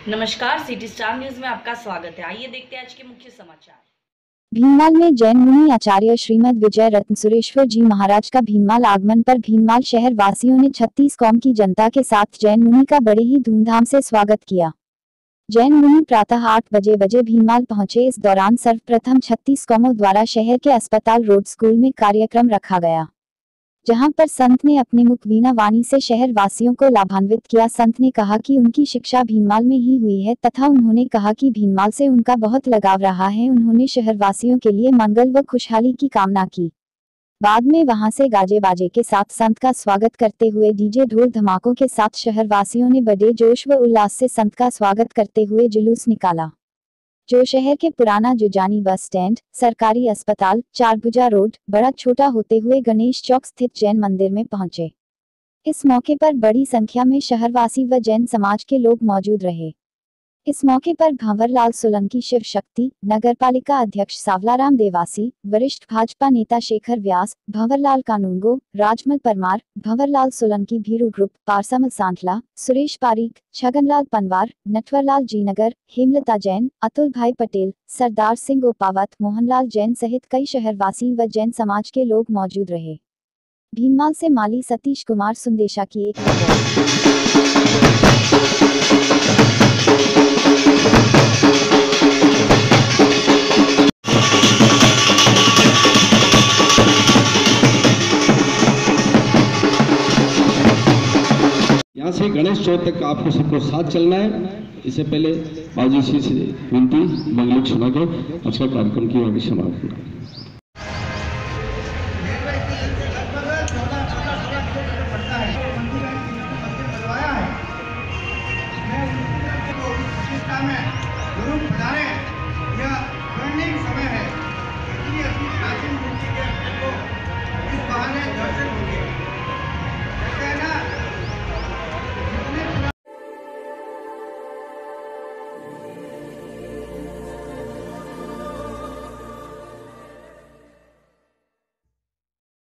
नमस्कार, city star news में आपका स्वागत है। आइए देखते हैं आज के मुख्य समाचार। भीनमाल में जैन मुनि आचार्य श्रीमद विजय रत्न सुरेश्वर जी महाराज का भीनमाल आगमन पर भीनमाल शहर वासियों ने 36 कौम की जनता के साथ जैन मुनि का बड़े ही धूमधाम से स्वागत किया। जैन मुनि प्रातः 8 बजे भीनमाल पहुंचे। इस दौरान सर्वप्रथम 36 कौमों द्वारा शहर के अस्पताल रोड स्कूल में कार्यक्रम रखा गया, जहां पर संत ने अपनी मुख वीणा वाणी से शहर वासियों को लाभान्वित किया। संत ने कहा कि उनकी शिक्षा भीनमाल में ही हुई है तथा उन्होंने कहा कि भीनमाल से उनका बहुत लगाव रहा है। उन्होंने शहर वासियों के लिए मंगल व खुशहाली की कामना की। बाद में वहां से गाजे बाजे के साथ संत का स्वागत करते हुए डीजे ढोल धमाकों के साथ शहर वासियों ने बड़े जोश व उल्लास से संत का स्वागत करते हुए जुलूस निकाला, जो शहर के पुराना जुजानी बस स्टैंड, सरकारी अस्पताल, चारभुजा रोड, बड़ा छोटा होते हुए गणेश चौक स्थित जैन मंदिर में पहुंचे। इस मौके पर बड़ी संख्या में शहरवासी व जैन समाज के लोग मौजूद रहे। इस मौके पर भंवरलाल सोलंकी, शिव शक्ति नगरपालिका अध्यक्ष सावलाराम देवासी, वरिष्ठ भाजपा नेता शेखर व्यास, भंवरलाल कानूनगो, राजमल परमार, भंवरलाल सोलंकी भीरू ग्रुप, पारसामल सांथला, सुरेश पारीक, छगनलाल पनवार, नटवरलाल जीनगर, हेमलता जैन, अतुल भाई पटेल, सरदार सिंह ओपावत, मोहनलाल जैन सहित कई शहरवासी व जैन समाज के लोग मौजूद रहे। भीनमाल से माली सतीश कुमार सुंदेशा की एक यहाँ से गणेश चौथ तक आपको सबको साथ चलना है। इससे पहले बाबू जी से विनती मंगलिक सुना के आज का कार्यक्रम की आगे समाप्त करें। जरूर पधारें।